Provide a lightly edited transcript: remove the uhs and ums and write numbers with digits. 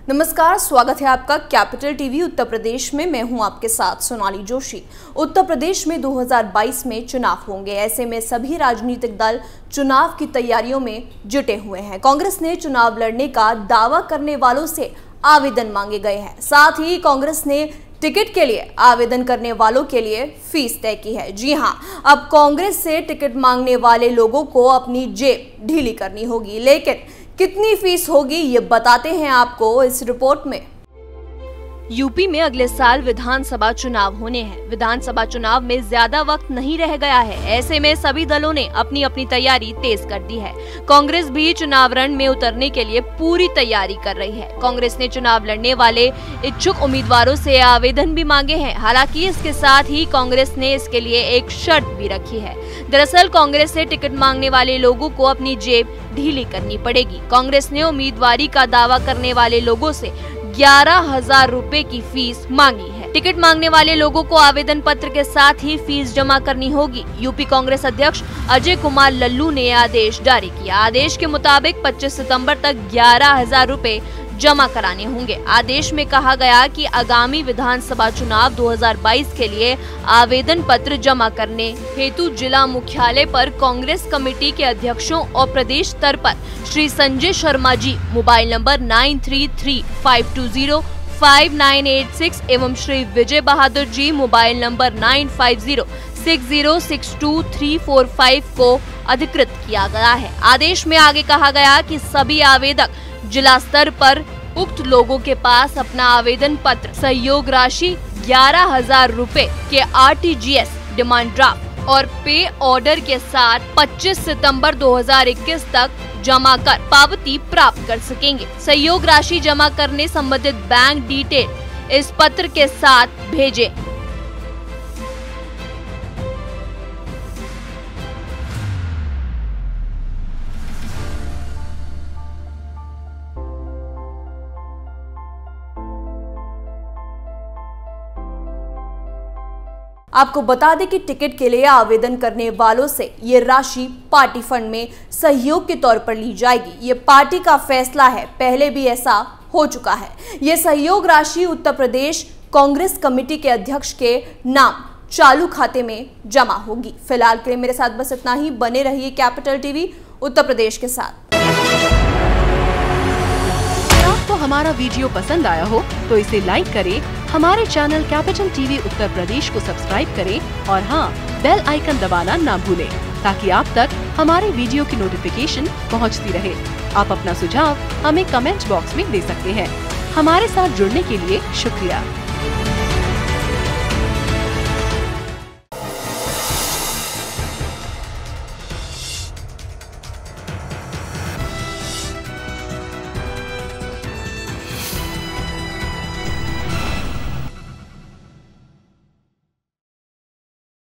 नमस्कार, स्वागत है आपका कैपिटल टीवी उत्तर प्रदेश में। मैं हूं आपके साथ सोनाली जोशी। उत्तर प्रदेश में 2022 में चुनाव होंगे। ऐसे में सभी राजनीतिक दल चुनाव की तैयारियों में जुटे हुए हैं। कांग्रेस ने चुनाव लड़ने का दावा करने वालों से आवेदन मांगे गए हैं। साथ ही कांग्रेस ने टिकट के लिए आवेदन करने वालों के लिए फीस तय की है। जी हां, अब कांग्रेस से टिकट मांगने वाले लोगों को अपनी जेब ढीली करनी होगी। लेकिन कितनी फीस होगी ये बताते हैं आपको इस रिपोर्ट में। यूपी में अगले साल विधानसभा चुनाव होने हैं। विधानसभा चुनाव में ज्यादा वक्त नहीं रह गया है। ऐसे में सभी दलों ने अपनी अपनी तैयारी तेज कर दी है। कांग्रेस भी चुनाव रण में उतरने के लिए पूरी तैयारी कर रही है। कांग्रेस ने चुनाव लड़ने वाले इच्छुक उम्मीदवारों से आवेदन भी मांगे हैं। हालांकि इसके साथ ही कांग्रेस ने इसके लिए एक शर्त भी रखी है। दरअसल कांग्रेस से टिकट मांगने वाले लोगों को अपनी जेब ढीली करनी पड़ेगी। कांग्रेस ने उम्मीदवारी का दावा करने वाले लोगों से 11,000 रुपए की फीस मांगी है। टिकट मांगने वाले लोगों को आवेदन पत्र के साथ ही फीस जमा करनी होगी। यूपी कांग्रेस अध्यक्ष अजय कुमार लल्लू ने आदेश जारी किया। आदेश के मुताबिक 25 सितंबर तक 11,000 रुपए जमा कराने होंगे। आदेश में कहा गया कि आगामी विधानसभा चुनाव 2022 के लिए आवेदन पत्र जमा करने हेतु जिला मुख्यालय पर कांग्रेस कमेटी के अध्यक्षों और प्रदेश स्तर पर श्री संजय शर्मा जी मोबाइल नंबर 9335205986 एवं श्री विजय बहादुर जी मोबाइल नंबर 9506062345 को अधिकृत किया गया है। आदेश में आगे कहा गया कि सभी आवेदक जिला स्तर पर उक्त लोगों के पास अपना आवेदन पत्र, सहयोग राशि 11,000 रुपए के RTGS डिमांड ड्राफ्ट और पे ऑर्डर के साथ 25 सितंबर 2021 तक जमा कर पावती प्राप्त कर सकेंगे। सहयोग राशि जमा करने संबंधित बैंक डिटेल इस पत्र के साथ भेजें। आपको बता दें कि टिकट के लिए आवेदन करने वालों से ये राशि पार्टी फंड में सहयोग के तौर पर ली जाएगी। ये पार्टी का फैसला है, पहले भी ऐसा हो चुका है। ये सहयोग राशि उत्तर प्रदेश कांग्रेस कमेटी के अध्यक्ष के नाम चालू खाते में जमा होगी। फिलहाल के लिए मेरे साथ बस इतना ही। बने रहिए कैपिटल टीवी उत्तर प्रदेश के साथ। तो हमारा वीडियो पसंद आया हो तो इसे लाइक करें, हमारे channel capital TV Uttar Pradesh को सब्सक्राइब करें और हाँ, बेल आइकन दबाना ना भूलें ताकि आप तक हमारे वीडियो की नोटिफिकेशन पहुंचती रहे। आप अपना सुझाव हमें कमेंट बॉक्स में दे सकते हैं। हमारे साथ जुड़ने के लिए शुक्रिया।